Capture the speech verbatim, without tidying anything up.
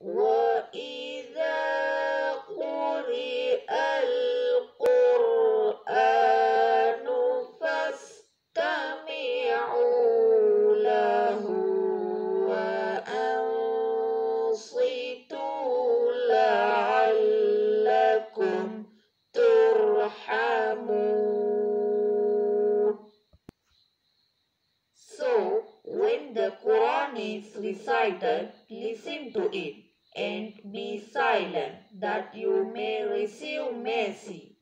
وَإِذَا قُرِئَ الْقُرْآنُ فَاسْتَمِعُوا لَهُ وَأَنصِتُوا لَعَلَّكُمْ تُرْحَمُونَ. So, when the Quran is recited, listen to it and be silent, that you may receive mercy.